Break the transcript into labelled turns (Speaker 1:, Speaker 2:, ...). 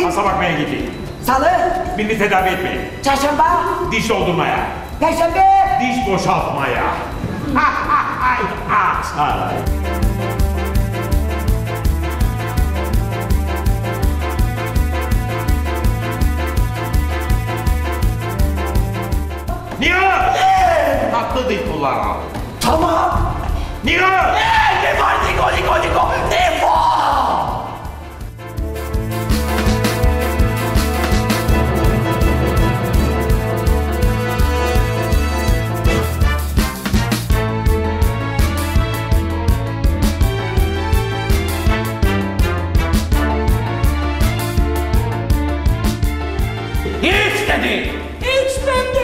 Speaker 1: Hasta bakmaya gideyim.
Speaker 2: Salı,
Speaker 1: Birini tedavi etmeye.
Speaker 2: çarşamba,
Speaker 1: Diş doldurmaya.
Speaker 2: perşembe.
Speaker 1: Diş boşaltmaya. Nihat! Tatlı dil kullan.
Speaker 2: Tamam.
Speaker 1: Nihat!
Speaker 2: Ne var Niko? Ne var?
Speaker 1: İç dedi!
Speaker 2: İçmem